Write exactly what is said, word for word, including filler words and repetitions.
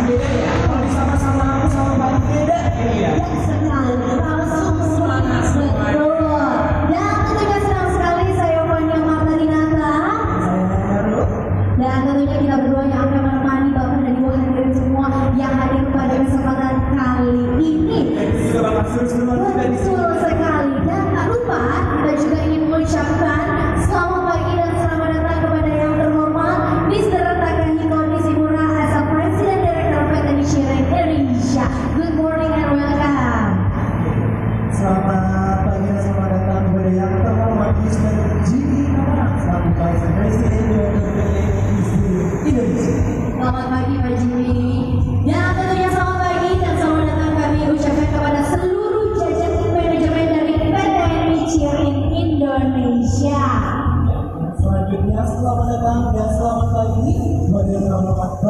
beda ya. Kalau sama-sama aku sama Pak beda ya. Sekali, langsung semangat betul. Dan tentunya senang sekali saya Fania Marta Dinata. Dan tentunya kita berdua yang akan menemani Bapak dan Ibu hadirin semua yang hadir pada kesempatan kali ini. Betul sekali. Dan tak lupa kita juga ingin mengucapkan selamat pagi dan selamat datang kepada yang terhormat Mister Takahiko Nishimura as a President Director P T Nichiren Indonesia. Good morning and welcome. Selamat pagi dan selamat datang kepada yang terhormat Mister Jimmy Kamara selaku Vice President Director P T Indonesia. Selamat pagi Pak Jimmy. Dan tentunya selamat pagi dan selamat datang kami ucapkan kepada seluruh jajaran manajemen dari P T Nichiren Indonesia. Selanjutnya selamat datang dan selamat pagi kepada yang terhormat